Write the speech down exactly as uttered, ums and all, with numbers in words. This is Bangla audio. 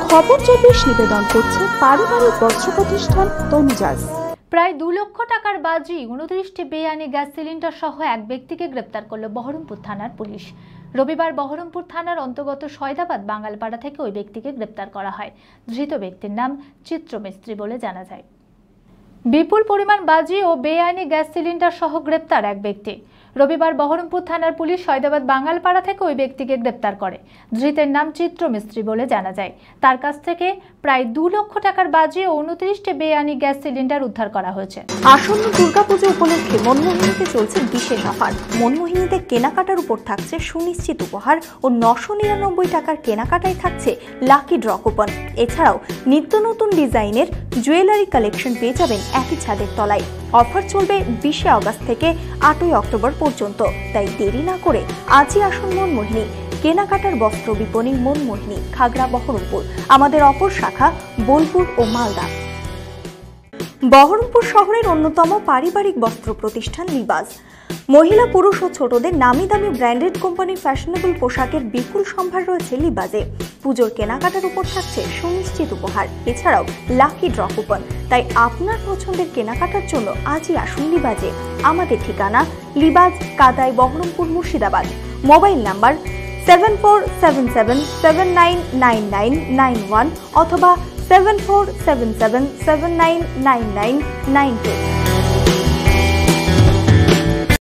খবর চব্বিশ নিবেদন করছে পারিবারিক বস্ত্র প্রতিষ্ঠান তনুজাজ। প্রায় দু লক্ষ টাকার বাজি উনত্রিশটি বেআইনি গ্যাস সিলিন্ডার সহ এক ব্যক্তিকে গ্রেপ্তার করল বহরমপুর থানার পুলিশ। রবিবার বহরমপুর থানার অন্তর্গত সয়দাবাদ বাঙ্গালপাড়া থেকে ওই ব্যক্তিকে গ্রেপ্তার করা হয়। ধৃত ব্যক্তির নাম চিত্র মিস্ত্রি বলে জানা যায়। বিপুল পরিমাণ বাজি ও বেআইনি গ্যাস সিলিন্ডার সহ গ্রেপ্তার এক ব্যক্তি। রবিবার বহরমপুর থানার পুলিশ সয়দাবাদ বাঙ্গালপাড়া থেকে ওই ব্যক্তিকে গ্রেপ্তার করে। ধৃতের নাম চিত্র মিস্ত্রি বলে জানা যায়। তার কাছ থেকে প্রায় দু লক্ষ টাকার বাজি ও উনত্রিশটি বেআইনি গ্যাস সিলিন্ডার উদ্ধার করা হয়েছে। আসন্ন দুর্গাপুজো উপলক্ষে মনমোহিনীতে চলছে বিশেষ অফার। মনমোহিনীতে কেনাকাটার উপর থাকছে সুনিশ্চিত উপহার ও নশো নিরানব্বই টাকার কেনাকাটায় থাকছে লাকি ড্র কুপন। এছাড়াও নিত্য নতুন ডিজাইনের জুয়েলারি কালেকশন পেয়ে যাবেন একই ছাদের তলায়। অফার চলবে বিশে আগস্ট থেকে আটই অক্টোবর পর্যন্ত। তাই দেরি না করে আজই আসুন মনমোহিনী। কেনাকাটার বস্ত্র বিপণী মনমোহিনী, খাগড়া, বহরমপুর। আমাদের অপর শাখা বোলপুর ও মালদা। বহরমপুর শহরের অন্যতম পারিবারিক বস্ত্র প্রতিষ্ঠান লিবাজ। মহিলা, পুরুষ ও ছোটদের নামি দামি ব্র্যান্ডেড কোম্পানির ফ্যাশনেবল পোশাকের বিপুল সম্ভার রয়েছে লিবাজে। পুজোর কেনাকাটার উপর থাকছে সুনিশ্চিত উপহার, এছাড়াও লাকি ড্র কুপন। তাই আপনার পছন্দের কেনাকাটার জন্য আজই আসুন লিবাজে। আমাদের ঠিকানা Libaz, Kadai, Baharampur, Murshidabad. Mobile number seven four seven seven seven nine nine nine nine one অথবা seven four seven seven seven nine nine nine nine two.